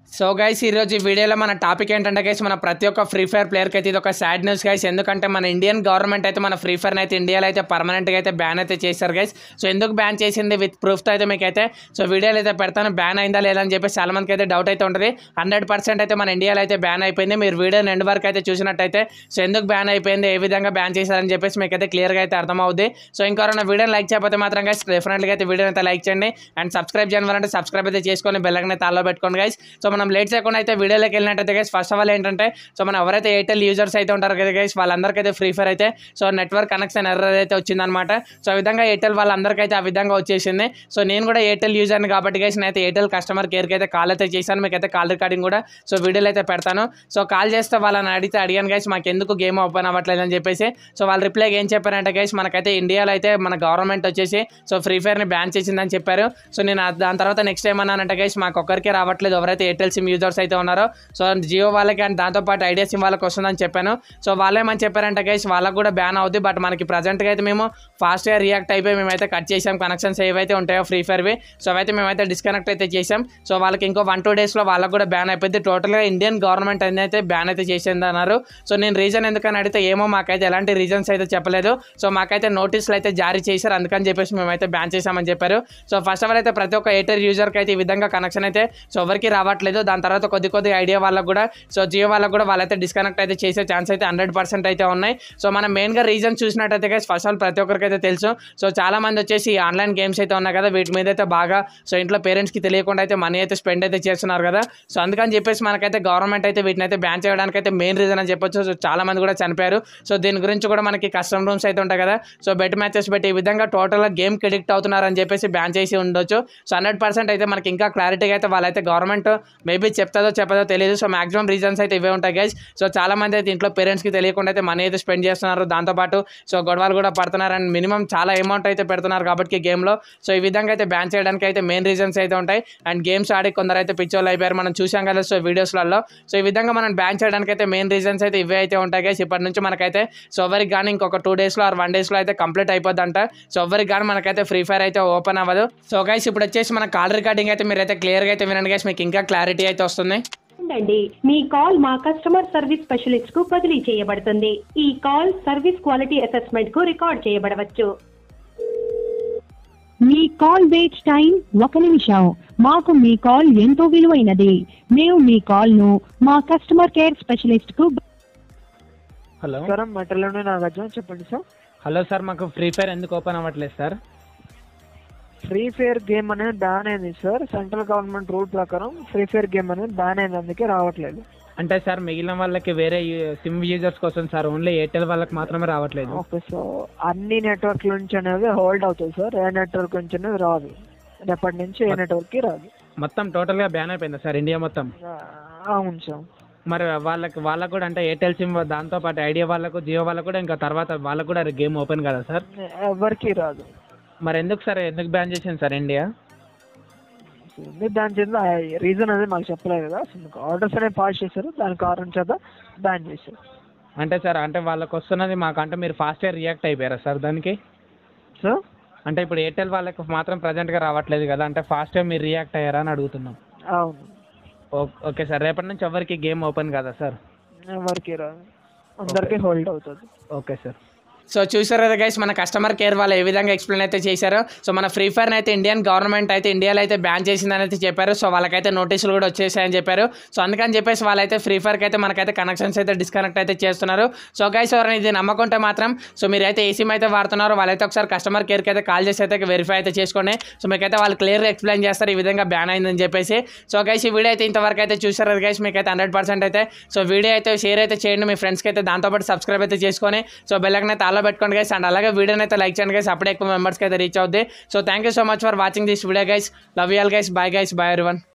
So guys ఈరోజు ఈ వీడియోలో మన టాపిక్ ఏంటంటే గైస్ మన ప్రతి ఒక్క ఫ్రీ ఫైర్ ప్లేయర్కి అయితే ఇది ఒక సాడ్ న్యూస్ గైస్. ఎందుకంటే మన ఇండియన్ గవర్నమెంట్ అయితే మన ఫ్రీ ఫైర్ అయితే ఇండియాలో అయితే పర్మనెంట్గా అయితే బ్యాన్ అయితే చేశారు గైస్. సో ఎందుకు బ్యాన్ చేసింది విత్ ప్రూఫ్తో అయితే మీకు అయితే సో వీడియోలో అయితే పెడతాను. బ్యాన్ అయిందా లేదని చెప్పేసి చాలా మందికి అయితే డౌట్ అయితే ఉంటుంది. 100% అయితే మన ఇండియాలో అయితే బ్యాన్ అయిపోయింది. మీరు వీడియోని ఎండ్ వరకు అయితే చూసినట్టయితే సో ఎందుకు బ్యాన్ అయిపోయింది, ఏ విధంగా బ్యాన్ చేశారని చెప్పేసి మీకు అయితే క్లియర్గా అయితే అర్థమవుద్ది. సో ఇంకెవరైనా వీడియోని లైక్ చేయకపోతే మాత్రం గైస్ డెఫినెట్గా అయితే వీడియోని అయితే లైక్ చేయండి. అండ్ సబ్స్క్రైబ్ చేయాలంటే సబ్స్క్రైబ్ అయితే చేసుకొని బెల్ ఐకాన్ అయితే ఆల్లో పెట్టుకోండి గైస్. సో మనం లేట్ చేయకుండా అయితే వీడియోలోకి వెళ్ళినట్టయితే గైస్ ఫస్ట్ ఆఫ్ ఆల్ ఏంటంటే సో మనం ఎవరైతే ఎయిర్టెల్ యూజర్స్ అయితే ఉంటారు కదా గైస్ వాళ్ళందరికైతే ఫ్రీ ఫైర్ అయితే సో నెట్వర్క్ కనెక్షన్ ఎర్రర్ అయితే వచ్చిందనమాట. సో ఆ విధంగా ఎయిర్టెల్ వాళ్ళందరికైతే ఆ విధంగా వచ్చేసింది. సో నేను కూడా ఎయిర్టెల్ యూజర్ని కాబట్టి గైస్ నేనైతే ఎయిర్టెల్ కస్టమర్ కేర్కి అయితే కాల్ అయితే చేశాను. మీకైతే కాల్ రికార్డింగ్ కూడా సో వీడియోలో అయితే పెడతాను. సో కాల్ చేస్తే వాళ్ళని అడిగాను గైస్ మాకు ఎందుకు గేమ్ ఓపెన్ అవ్వట్లేదు అని చెప్పేసి. సో వాళ్ళు రిప్లైకి ఏం చెప్పారంటే గైస్ మనకైతే ఇండియాలో అయితే మన గవర్నమెంట్ వచ్చేసి సో ఫ్రీ ఫైర్ని బ్యాన్ చేసిందని చెప్పారు. సో నేను దాని తర్వాత నెక్స్ట్ ఏమన్నానంటే గైస్ మాకు ఒక్కరికి రావట్లేదు, ఎవరైతే ఎయిర్టెల్ సిమ్ యూజర్స్ అయితే ఉన్నారో సో జియో వాళ్ళకి అండ్ దాంతోపాటు ఐడియా సిమ్ వాళ్ళకి వస్తుందని చెప్పాను. సో వాళ్ళేమని చెప్పారంటే గైస్ వాళ్ళకు కూడా బ్యాన్ అవుద్ది, బట్ మనకి ప్రజెంట్గా అయితే మేము ఫాస్ట్గా రియాక్ట్ అయిపోయి మేమైతే కట్ చేసాం కనెక్షన్స్ ఏవైతే ఉంటాయో ఫ్రీ ఫైర్వి. సో అవైతే మేమైతే డిస్కనెక్ట్ అయితే చేసాం. సో వాళ్ళకి ఇంకో 1-2 డేస్లో వాళ్ళకు కూడా బ్యాన్ అయిపోయింది. టోటల్గా ఇండియన్ గవర్నమెంట్ అయితే బ్యాన్ అయితే చేసింది అన్నారు. సో నేను రీజన్ ఎందుకని అడిగితే ఏమో మాకైతే ఎలాంటి రీజన్స్ అయితే చెప్పలేదు. సో మాకైతే నోటీసులు అయితే జారీ చేశారు, అందుకని చెప్పేసి మేమైతే బ్యాన్ చేసామని చెప్పారు. సో ఫస్ట్ ఆఫ్ ఆల్ అయితే ప్రతి ఒక్క ఎయిర్టెల్ యూజర్కి అయితే ఈ విధంగా కనెక్షన్ అయితే సో ఎవరికి రావట్లేదు. దాని తర్వాత కొద్ది ఐడియా వాళ్ళకు కూడా సో జియో వాళ్ళకు కూడా వాళ్ళైతే డిస్కనెక్ట్ అయితే చేసే ఛాన్స్ అయితే 100% అయితే ఉన్నాయి. సో మనం మెయిన్గా రీజన్ చూసినట్టయితే గైస్ ఫస్ట్ ఆల్ ప్రతి ఒక్కరికి అయితే తెలుసు. సో చాలా మంది వచ్చేసి ఆన్లైన్ గేమ్స్ అయితే ఉన్నాయి కదా వీటి మీద అయితే బాగా సో ఇంట్లో పేరెంట్స్కి తెలియకుండా అయితే మనీ అయితే స్పెండ్ అయితే చేస్తున్నారు కదా. సో అందుకని చెప్పేసి మనకైతే గవర్నమెంట్ అయితే వీటిని అయితే బ్యాన్ చేయడానికి అయితే మెయిన్ రీజన్ అని చెప్పొచ్చు. సో చాలా మంది కూడా చనిపోయారు. సో దీని గురించి కూడా మనకి కస్టమ్ రూమ్స్ అయితే ఉంటాయి కదా, సో బెట్ మ్యాచెస్ పెట్టి ఈ విధంగా టోటల్గా గేమ్కి అడిక్ట్ అవుతున్నారని చెప్పేసి బ్యాన్ చేసి ఉండొచ్చు. సో 100% అయితే మనకి ఇంకా క్లారిటీగా అయితే వాళ్ళైతే గవర్నమెంట్ మేబీ చెప్తాదో చెప్పదో తెలియదు. సో మాక్సిమం రీజన్స్ అయితే ఇవే ఉంటాయి గైస్. సో చాలా మంది అయితే ఇంట్లో పేరెంట్స్కి తెలియకుండా అయితే మనీ అయితే స్పెండ్ చేస్తున్నారు, దాంతోపాటు సో గొడవలు కూడా పడుతున్నారు అండ్ మినిమం చాలా అమౌంట్ అయితే పెడుతున్నారు కాబట్టి గేమ్లో. సో ఈ విధంగా అయితే బ్యాన్ చేయడానికి అయితే మెయిన్ రీజన్స్ అయితే ఉంటాయి. అండ్ గేమ్స్ ఆడి కొందరు అయితే పిచ్చోళ్ళు అయిపోయారు, మనం చూసాం కదా సో వీడియోస్లలో. సో ఈ విధంగా మనం బ్యాన్ చేయడానికి అయితే మెయిన్ రీజన్స్ అయితే ఇవే అయితే ఉంటాయి గైస్. ఇప్పటి నుంచి మనకైతే సో ఎవరికి కానీ ఇంకొక 2 డేస్లో ఆర్ 1 డేస్లో అయితే కంప్లీట్ అయిపోద్దంట. సో ఎవరికి కానీ మనకైతే ఫ్రీ ఫైర్ అయితే ఓపెన్ అవ్వదు. సో గైస్ ఇప్పుడు వచ్చేసి మన కాల్ రికార్డింగ్ అయితే మీరైతే క్లియర్గా అయితే వినండి గైస్, మీకు ఇంకా క్లారిటీ అయితే వస్తుంది. మీ కాల్ మా కస్టమర్ సర్వీస్ స్పెషలిస్ట్ కు బదిలీ చేయబడుతుంది. ఈ కాల్ సర్వీస్ క్వాలిటీ అసెస్మెంట్ కు రికార్డ్ చేయబడవచ్చు. మీ కాల్ వెయిట్ టైం 1 నిమిషం. మాకు మీ కాల్ ఎంతో విలువైనది. మేము మీ కాల్ ను మా కస్టమర్ కేర్ స్పెషలిస్ట్ కు. హలో సార్ మెట్రోలోనే నాగార్జున చెప్పండి సార్. హలో సార్, మాకు ఫ్రీ ఫైర్ ఎందుకు ఓపెన్ అవ్వట్లేదు సార్? ఫ్రీ ఫైర్ గేమ్ అనేది బ్యాన్ అయింది సార్. సెంట్రల్ గవర్నమెంట్ రూల్ ప్రకారం ఫ్రీ ఫైర్ గేమ్ అనేది బ్యాన్ అయింది, అందుకే రావట్లేదు. అంటే సార్ మిగిలిన వాళ్ళకి వేరే సిమ్ యూజర్స్ కోసం సార్, ఓన్లీ ఎయిర్టెల్ వాళ్ళకి మాత్రమే రావట్లేదు. ఓకే, సో అన్ని నెట్వర్క్ నుంచి అనేది హోల్డ్ అవుతుంది సార్. ఏ నెట్వర్క్ నుంచి అనేది రాదు, రేపటి నుంచి ఏ నెట్వర్క్కి రాదు. మొత్తం టోటల్గా బ్యాన్ అయిపోయిందా సార్ ఇండియా మొత్తం? అవును సార్. మరి వాళ్ళకు కూడా అంటే ఎయిర్టెల్ సిమ్ దాంతోపాటు ఐడియా వాళ్ళకు జియో వాళ్ళకు కూడా ఇంకా తర్వాత వాళ్ళకు కూడా గేమ్ ఓపెన్ కదా సార్? ఎవరికి రాదు. మరి ఎందుకు సార్, ఎందుకు బ్యాన్ చేసింది సార్ ఇండియా? బ్యాన్ చేసింది రీజన్ అనేది మాకు చెప్పలేదు కదా. ఆర్డర్స్ అనేవి పాస్ చేశారు, దాని కారణం చేత బ్యాన్ చేశారు. అంటే సార్ అంటే వాళ్ళకి వస్తున్నది మాకు అంటే మీరు ఫాస్ట్గా రియాక్ట్ అయిపోయారా సార్ దానికి? సో అంటే ఇప్పుడు ఎయిర్టెల్ వాళ్ళకి మాత్రం ప్రజెంట్గా రావట్లేదు కదా, అంటే ఫాస్ట్గా మీరు రియాక్ట్ అయ్యారా అని అడుగుతున్నాం. అవును. ఓకే సార్, రేపటి నుంచి ఎవరికి గేమ్ ఓపెన్ కదా సార్? ఎవరికి రాదు, అందరికీ హోల్డ్ అవుతుంది. Okay sir. సో చూసారు కదా గైస్ మన కస్టమర్ కేర్ వాళ్ళు ఏ విధంగా ఎక్స్ప్లెయిన్ అయితే చేశారో. సో మన ఫ్రీ ఫైర్ని అయితే ఇండియన్ గవర్నమెంట్ అయితే ఇండియాలో అయితే బ్యాన్ చేసిందని అయితే చెప్పారు. సో వాళ్ళకైతే నోటీసులు కూడా వచ్చేసాయని చెప్పారు. సో అందుకని చెప్పేసి వాళ్ళైతే ఫ్రీ ఫైర్కి అయితే మనకైతే కనెక్షన్స్ అయితే డిస్కనెక్ట్ అయితే చేస్తున్నారు. సో గైస్ ఎవరైనా ఇది నమ్మకుంటే మాత్రం సో మీరైతే ఏ సిమ్ అయితే వాడుతున్నారో వాళ్ళైతే ఒకసారి కస్టమర్ కేర్కి అయితే కాల్ చేసి అయితే వెరిఫై అయితే చేసుకోండి. సో మీకైతే వాళ్ళు క్లియర్గా ఎక్స్ప్లెయిన్ చేస్తారు ఈ విధంగా బ్యాన్ అయిందని చెప్పేసి. సో గైస్ ఈ వీడియో అయితే ఇంతవరకు అయితే చూసారు గైస్, మీకైతే 100% అయితే సో వీడియో అయితే షేర్ అయితే చేయండి మీ ఫ్రెండ్స్కి అయితే, దాంతోపాటు సబ్స్క్రైబ్ అయితే చేసుకొని సో బెల్ ఐకాన్ అయితే ఆల్లో పెట్టుకోండి గైస్. అండ్ అలాగే వీడియోని అయితే లైక్ చేయండి గైస్, అప్పుడే ఎక్కువ మెంబర్స్కి అయితే రీచ్ అవుద్ది. So thank you so much for watching this video guys. Love you all guys. Bye guys. Bye everyone.